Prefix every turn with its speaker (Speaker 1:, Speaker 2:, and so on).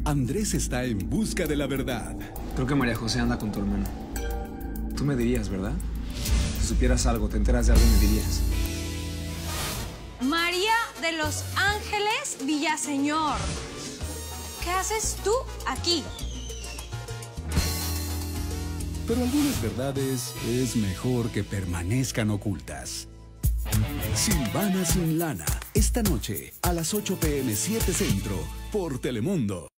Speaker 1: Andrés está en busca de la verdad.
Speaker 2: Creo que María José anda con tu hermano. Tú me dirías, ¿verdad? Si supieras algo, te enteras de algo, me dirías.
Speaker 3: María de los Ángeles Villaseñor. ¿Qué haces tú aquí?
Speaker 1: Pero algunas verdades es mejor que permanezcan ocultas. Silvana sin lana, esta noche a las 8 p.m. 7 Centro, por Telemundo.